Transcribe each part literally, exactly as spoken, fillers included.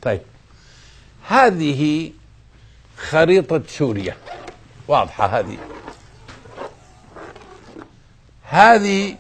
طيب، هذه خريطة سوريا واضحة. هذه هذه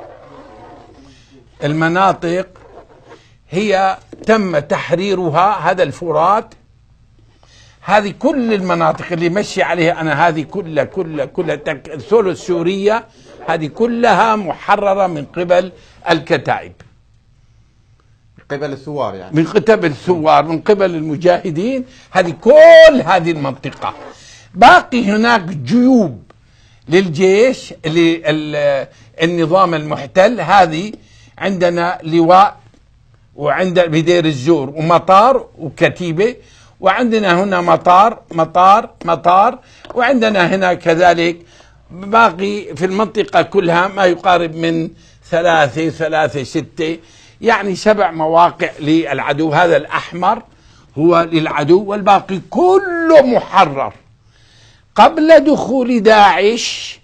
المناطق هي تم تحريرها. هذا الفرات، هذه كل المناطق اللي مشي عليها أنا، هذه كلها كلها كلها ثلث سوريا، هذه كلها محررة من قبل الكتائب، من قبل الثوار، يعني من قبل الثوار، من قبل المجاهدين. هذه كل هذه المنطقة. باقي هناك جيوب للجيش للنظام المحتل. هذه عندنا لواء، وعندنا بدير الزور ومطار وكتيبة، وعندنا هنا مطار مطار مطار وعندنا هنا كذلك باقي في المنطقة كلها ما يقارب من ثلاثة ثلاثة ستة، يعني سبع مواقع للعدو. هذا الأحمر هو للعدو، والباقي كله محرر قبل دخول داعش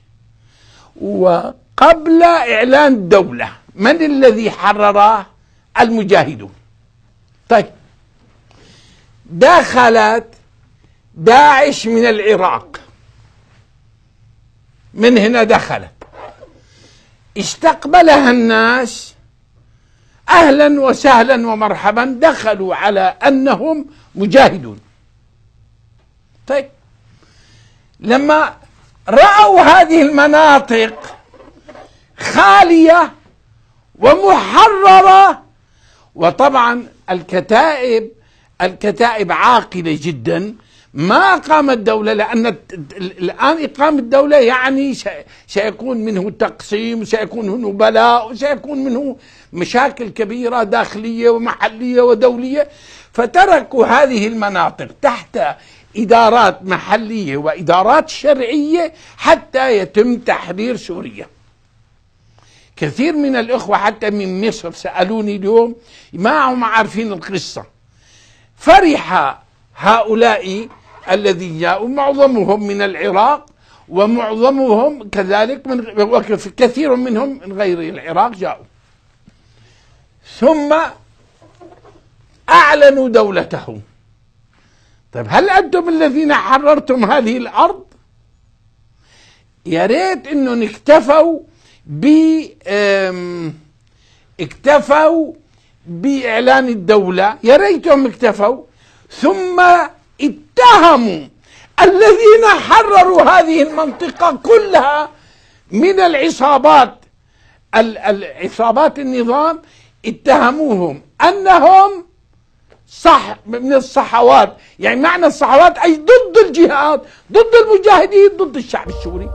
وقبل إعلان الدولة. من الذي حرره؟ المجاهدون. طيب، دخلت داعش من العراق، من هنا دخلت، استقبلها الناس أهلا وسهلا ومرحبا، دخلوا على أنهم مجاهدون. طيب، لما رأوا هذه المناطق خالية ومحررة، وطبعا الكتائب الكتائب عاقلة جدا، ما قامت دولة، لأن الآن إقامة الدولة يعني سيكون منه تقسيم، وسيكون منه بلاء، وسيكون منه مشاكل كبيرة داخلية ومحلية ودولية. فتركوا هذه المناطق تحت إدارات محلية وإدارات شرعية حتى يتم تحرير سوريا. كثير من الأخوة حتى من مصر سألوني اليوم، ما هم عارفين القصة. فرح هؤلاء الذين جاءوا، معظمهم من العراق ومعظمهم كذلك من كثير منهم من غير العراق جاءوا، ثم أعلنوا دولتهم. طيب، هل أنتم الذين حررتم هذه الأرض؟ يا ريت إنهم اكتفوا ب اكتفوا بإعلان الدولة، يا ريتهم اكتفوا، ثم اتهموا الذين حرروا هذه المنطقة كلها من العصابات العصابات النظام، اتهموهم أنهم صح من الصحوات. يعني معنى الصحوات أي ضد الجهاد، ضد المجاهدين، ضد الشعب السوري.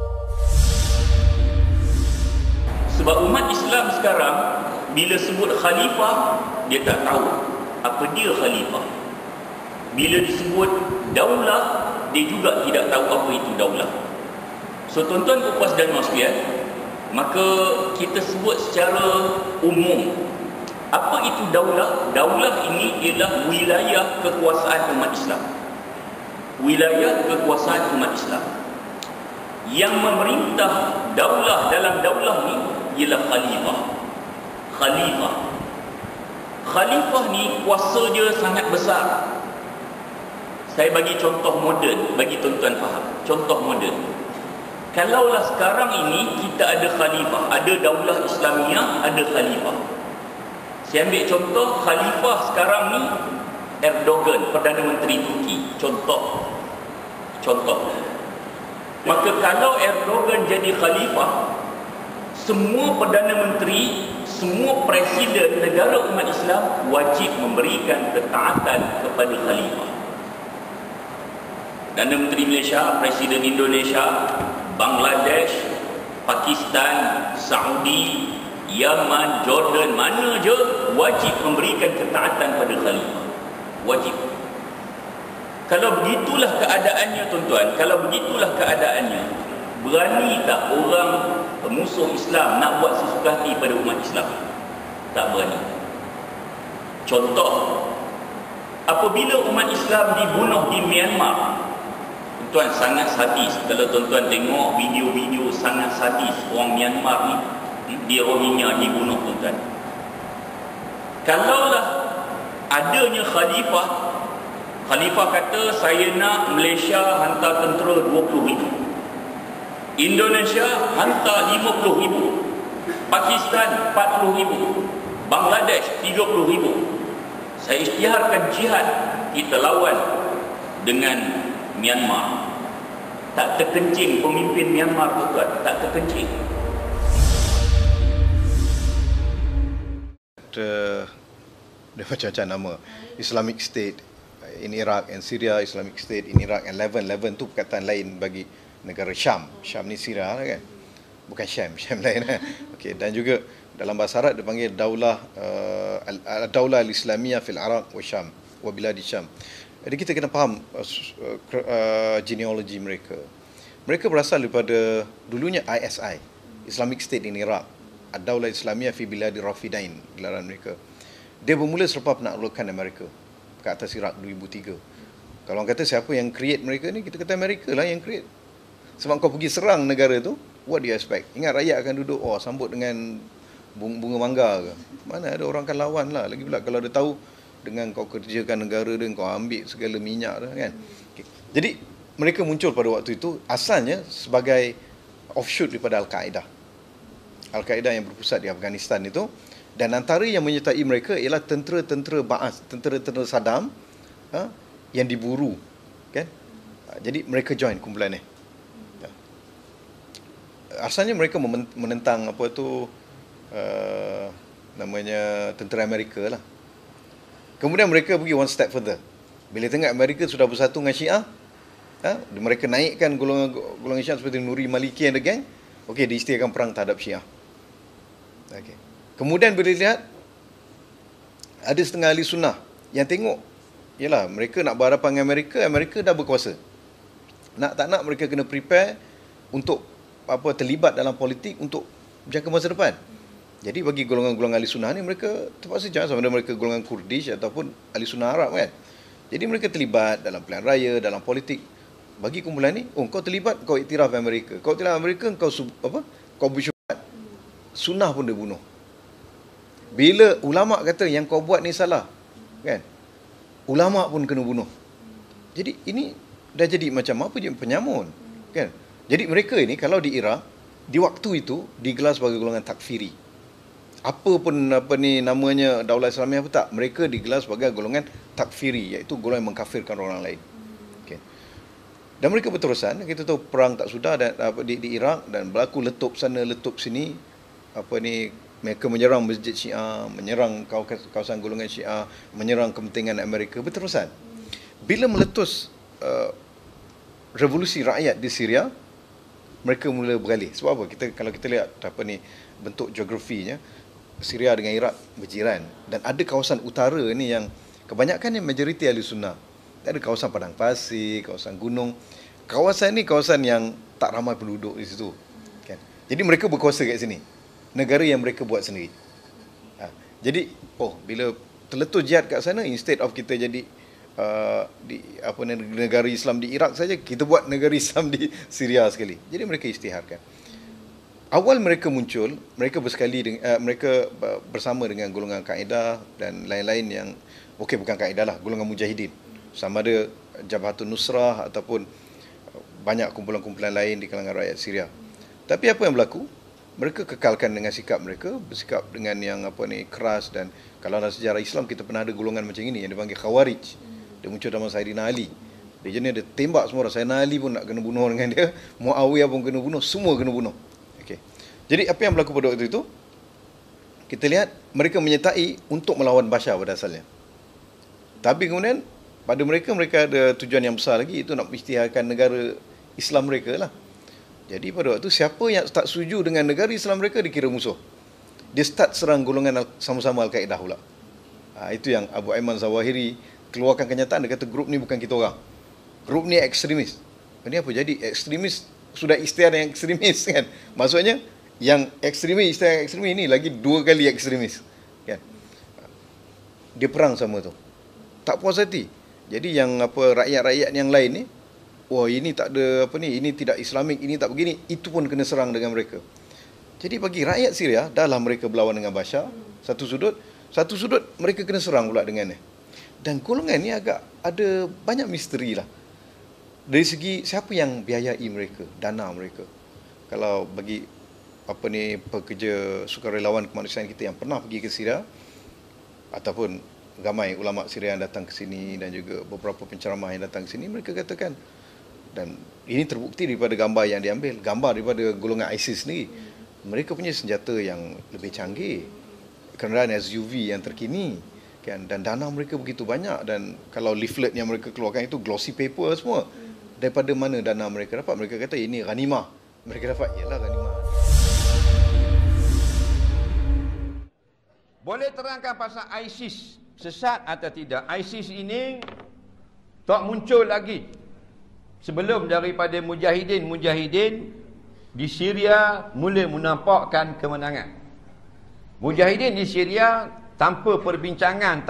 Sebab umat Islam sekarang bila sebut khalifah, dia tak tahu apa dia khalifah. Bila disebut daulah, dia juga tidak tahu apa itu daulah. So tuan-tuan dan puan dan sekalian, maka kita sebut secara umum apa itu daulah. Daulah ini ialah wilayah kekuasaan umat Islam. Wilayah kekuasaan umat Islam. Yang memerintah daulah dalam daulah ni ialah khalifah. Khalifah. Khalifah ni kuasa dia sangat besar. Saya bagi contoh moden bagi tuan-tuan faham. Contoh moden. Kalaulah sekarang ini kita ada khalifah, ada daulah Islamiah, ada khalifah. Saya ambil contoh khalifah sekarang ni Erdogan, Perdana Menteri Turki. Contoh. Contoh. Maka kalau Erdogan jadi khalifah, semua Perdana Menteri, semua Presiden negara umat Islam wajib memberikan ketaatan kepada khalifah. Perdana Menteri Malaysia, Presiden Indonesia, Bangladesh, Pakistan, Saudi, Yaman, Jordan, mana je wajib memberikan ketaatan pada khalifah. Wajib. Kalau begitulah keadaannya tuan-tuan, kalau begitulah keadaannya, berani tak orang pemusuh Islam nak buat sesuka hati pada umat Islam? Tak berani. Contoh, apabila umat Islam dibunuh di Myanmar, tuan sangat sadis. Kalau tuan-tuan tengok video-video sangat sadis orang Myanmar ni, di Rohingya dibunuh tuan-tuan. Kalaulah adanya khalifah, khalifah kata saya nak Malaysia hantar tentera dua puluh ribu, Indonesia hantar lima puluh ribu, Pakistan empat puluh ribu, Bangladesh tiga puluh ribu. Saya isytiharkan jihad, kita lawan dengan Myanmar. Tak terkencing pemimpin Myanmar tu kan, tak terkencing. Dia, dia macam-macam nama. Islamic State in Iraq and Syria, Islamic State in Iraq and Levant. Levant tu perkataan lain bagi negara Syam. Syam ni Syria kan. Bukan Syam, Syam lain kan. Okey, dan juga dalam bahasa Arab dia panggil Daulah uh, Daulah Al-Islamiyah fil Iraq wa Syam wa biladi Syam. Jadi kita kena faham uh, uh, genealogi mereka. Mereka berasal daripada dulunya I S I, Islamic State in Iraq. Ad-Daulah Islamiyah fi biladi Rafidain, gelaran mereka. Dia bermula selepas penaklukan Amerika ke atas Iraq dua ribu tiga. Kalau orang kata siapa yang create mereka ni, kita kata Amerika lah yang create. Sebab kau pergi serang negara tu, what do you expect? Ingat rakyat akan duduk, oh sambut dengan bunga mangga ke? Mana ada orang akan lawan lah. Lagi pula kalau dia tahu dengan kau kerjakan negara dia, kau ambil segala minyak dah kan. Okay. Jadi mereka muncul pada waktu itu asalnya sebagai offshoot daripada Al-Qaeda. Al-Qaeda yang berpusat di Afghanistan itu, dan antara yang menyertai mereka ialah tentera-tentera Ba'ath, tentera-tentera Saddam ha, yang diburu kan. Jadi mereka join kumpulan ni. Asalnya mereka menentang apa tu uh, namanya tentera Amerika lah. Kemudian mereka pergi one step further. Bila tengok Amerika sudah bersatu dengan Syiah, ha, mereka naikkan golongan golongan Syiah seperti Nuri Maliki and the gang. Okey, diisytiharkan perang terhadap Syiah. Okey. Kemudian bila lihat ada setengah ahli sunnah yang tengok, yalah mereka nak berhadapan dengan Amerika, Amerika dah berkuasa. Nak tak nak mereka kena prepare untuk apa terlibat dalam politik untuk jangka masa depan. Jadi bagi golongan-golongan ahli sunnah ni, mereka terpaksa jangan sama ada mereka golongan Kurdish ataupun ahli sunnah Arab kan. Jadi mereka terlibat dalam pilihan raya, dalam politik. Bagi kumpulan ni, oh kau terlibat, kau iktiraf Amerika. Kau iktiraf Amerika, kau sub, apa? Kau bersyubat. Sunnah pun dia bunuh. Bila ulama kata yang kau buat ni salah, kan? Ulama pun kena bunuh. Jadi ini dah jadi macam apa je penyamun, kan? Jadi mereka ini kalau di Iraq, di waktu itu digelar sebagai golongan takfiri. Apa pun apa ni namanya Daulah Islamiyah apa tak, mereka digelar sebagai golongan takfiri, iaitu golongan yang mengkafirkan orang lain. Okay. Dan mereka berterusan, kita tahu perang tak sudah dan apa di, di Iraq dan berlaku letup sana letup sini, apa ni mereka menyerang masjid Syiah, menyerang kawasan golongan Syiah, menyerang kepentingan Amerika berterusan. Bila meletus uh, revolusi rakyat di Syria, mereka mula beralih. Sebab apa? Kita kalau kita lihat apa ni bentuk geografinya, Syria dengan Iraq berjiran dan ada kawasan utara ni yang kebanyakan yang majoriti ahli sunnah. Ada kawasan padang pasir, kawasan gunung. Kawasan ni kawasan yang tak ramai penduduk di situ, kan. Jadi mereka berkuasa kat sini. Negara yang mereka buat sendiri. Ha. Jadi, oh bila terletus jihad kat sana, instead of kita jadi uh, di apa negara Islam di Iraq saja, kita buat negara Islam di Syria sekali. Jadi mereka isytiharkan. Awal mereka muncul, mereka bersekali dengan, uh, mereka bersama dengan golongan Kaedah dan lain-lain yang okey bukan Kaedah lah, golongan Mujahidin. Sama ada Jabhatun Nusrah ataupun banyak kumpulan-kumpulan lain di kalangan rakyat Syria. Tapi apa yang berlaku? Mereka kekalkan dengan sikap mereka, bersikap dengan yang apa ni keras, dan kalau dalam sejarah Islam kita pernah ada golongan macam ini yang dipanggil Khawarij. Dia muncul zaman Sayyidina Ali. Dia jenis dia tembak semua orang. Sayyidina Ali pun nak kena bunuh dengan dia, Muawiyah pun kena bunuh, semua kena bunuh. Okey. Jadi apa yang berlaku pada waktu itu? Kita lihat mereka menyertai untuk melawan Bashar pada asalnya. Tapi kemudian pada mereka mereka ada tujuan yang besar lagi, itu nak isytiharkan negara Islam mereka lah. Jadi pada waktu siapa yang tak setuju dengan negara Islam mereka dikira musuh. Dia start serang golongan sama-sama Al-Qaeda pula. Ha, itu yang Abu Ayman Zawahiri keluarkan kenyataan, dia kata grup ni bukan kita orang. Grup ni ekstremis. Ini apa jadi ekstremis sudah istiar yang ekstremis kan? Maksudnya yang ekstremis istiar yang ekstremis ini lagi dua kali ekstremis kan? Dia perang sama tu. Tak puas hati. Jadi yang apa rakyat-rakyat yang lain ni, wah ini tak ada apa ni, ini tidak Islamik, ini tak begini, itu pun kena serang dengan mereka. Jadi bagi rakyat Syria, dahlah mereka berlawan dengan Bashar, satu sudut, satu sudut mereka kena serang pula dengan ni. Dan golongan ni agak ada banyak misteri lah. Dari segi siapa yang biayai mereka, dana mereka. Kalau bagi apa ni pekerja sukarelawan kemanusiaan kita yang pernah pergi ke Syria, ataupun ramai ulama Syria yang datang ke sini dan juga beberapa penceramah yang datang ke sini, mereka katakan, dan ini terbukti daripada gambar yang diambil, gambar daripada golongan ISIS sendiri, mereka punya senjata yang lebih canggih, kenderaan S U V yang terkini, kan, dan dana mereka begitu banyak. Dan kalau leaflet yang mereka keluarkan itu glossy paper semua, daripada mana dana mereka dapat? Mereka kata ini ghanimah. Mereka dapat, ialah ghanimah. Boleh terangkan pasal ISIS sesat atau tidak? ISIS ini tak muncul lagi sebelum daripada mujahidin-mujahidin di Syria mula menampakkan kemenangan. Mujahidin di Syria tanpa perbincangan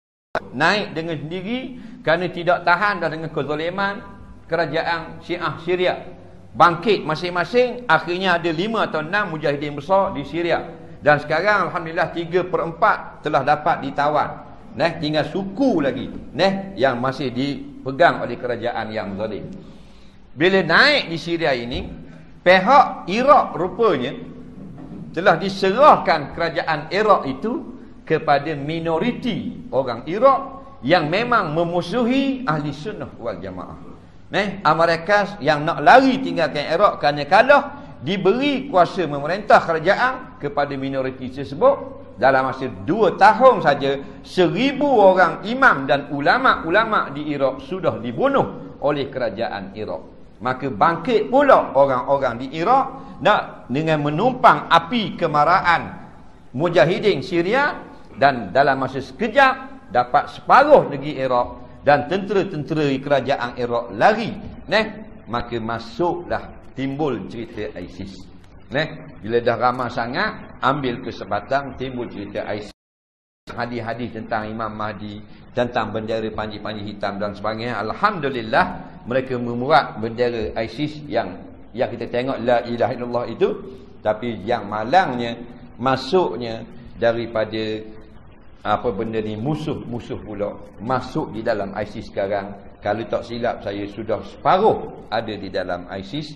naik dengan sendiri kerana tidak tahan dah dengan kezaliman kerajaan Syiah Syria. Bangkit masing-masing, akhirnya ada lima atau enam mujahidin besar di Syria. Dan sekarang alhamdulillah tiga per empat telah dapat ditawan. Neh, tinggal suku lagi, neh, yang masih dipegang oleh kerajaan yang zalim. Bila naik di Syria ini, pihak Iraq rupanya telah diserahkan kerajaan Iraq itu kepada minoriti orang Iraq yang memang memusuhi ahli sunnah wal jamaah. Neh, Amerika yang nak lari tinggalkan Iraq kerana kalah, diberi kuasa memerintah kerajaan kepada minoriti tersebut. Dalam masa dua tahun saja, seribu orang imam dan ulama-ulama di Iraq sudah dibunuh oleh kerajaan Iraq. Maka bangkit pula orang-orang di Iraq nak dengan menumpang api kemarahan mujahidin Syria, dan dalam masa sekejap dapat separuh negeri Iraq dan tentera-tentera kerajaan Iraq lari. Neh, maka masuklah timbul cerita ISIS. Neh, bila dah ramai sangat, ambil kesempatan timbul cerita ISIS. Hadis-hadis tentang Imam Mahdi, tentang bendera panji-panji hitam dan sebagainya. Alhamdulillah, mereka memuat bendera ISIS yang yang kita tengok la ilaha illallah itu. Tapi yang malangnya, masuknya daripada apa benda ni, musuh-musuh pula masuk di dalam ISIS sekarang. Kalau tak silap saya, sudah separuh ada di dalam ISIS.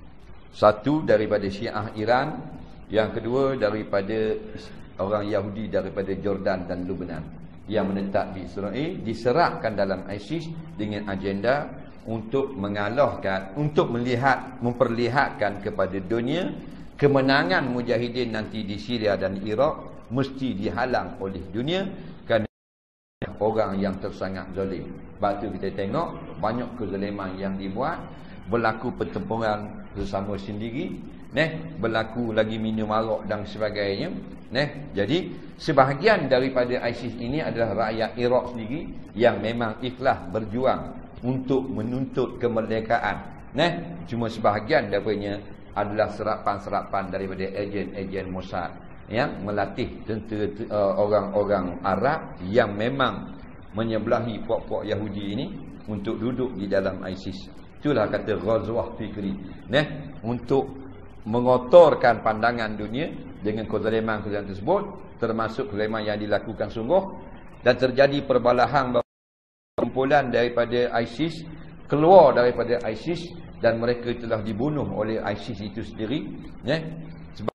Satu daripada Syiah Iran, yang kedua daripada orang Yahudi daripada Jordan dan Lebanon yang menetap di Israel, diserahkan dalam ISIS dengan agenda untuk mengalahkan, untuk melihat, memperlihatkan kepada dunia kemenangan mujahidin nanti di Syria dan Iraq mesti dihalang oleh dunia kerana orang yang tersangat zalim. Sebab tu kita tengok banyak kezaliman yang dibuat, berlaku pertempuran bersama sendiri, neh, berlaku lagi minum arak dan sebagainya, neh. Jadi sebahagian daripada ISIS ini adalah rakyat Iraq sendiri yang memang ikhlas berjuang untuk menuntut kemerdekaan, neh. Cuma sebahagian daripadanya adalah serapan-serapan daripada ejen-ejen Mossad yang melatih tentera uh, orang-orang Arab yang memang menyebelahi puak-puak Yahudi ini untuk duduk di dalam ISIS. Itulah kata ghazwah fikri, neh, untuk mengotorkan pandangan dunia dengan kezaliman-kezaliman tersebut, termasuk kezaliman yang dilakukan sungguh, dan terjadi perbalahan kumpulan daripada ISIS keluar daripada ISIS dan mereka telah dibunuh oleh ISIS itu sendiri, neh. Sebab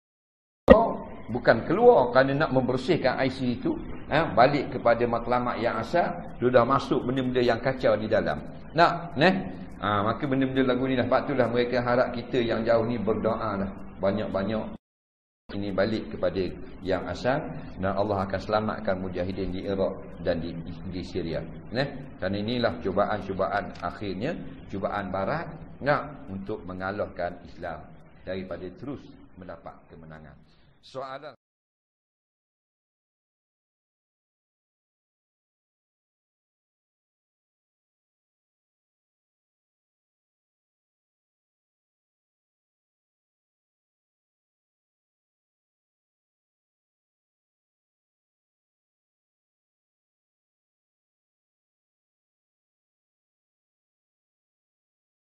bukan keluar kerana nak membersihkan ISIS itu, eh, balik kepada matlamat yang asal, sudah masuk benda-benda yang kacau di dalam. Nak, neh. Ha, maka benda-benda lagu ni lah. Sebab itulah mereka harap kita yang jauh ni berdoa lah banyak-banyak ini balik kepada yang asal, dan Allah akan selamatkan mujahidin di Iraq dan di, di Syria, nah, dan inilah cubaan-cubaan akhirnya, cubaan barat, nah, untuk mengalahkan Islam daripada terus mendapat kemenangan. Soalan